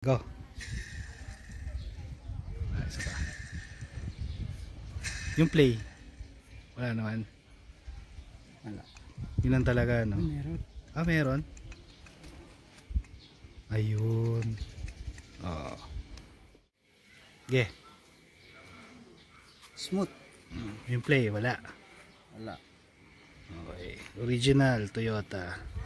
Go. Isa pa. Yung play. Wala naman. Wala. Yun lang talaga, no? Meron. Ah, meron. Ayun. Oh. Okay. Smooth. Yung play, wala. Wala. Okay. Original Toyota.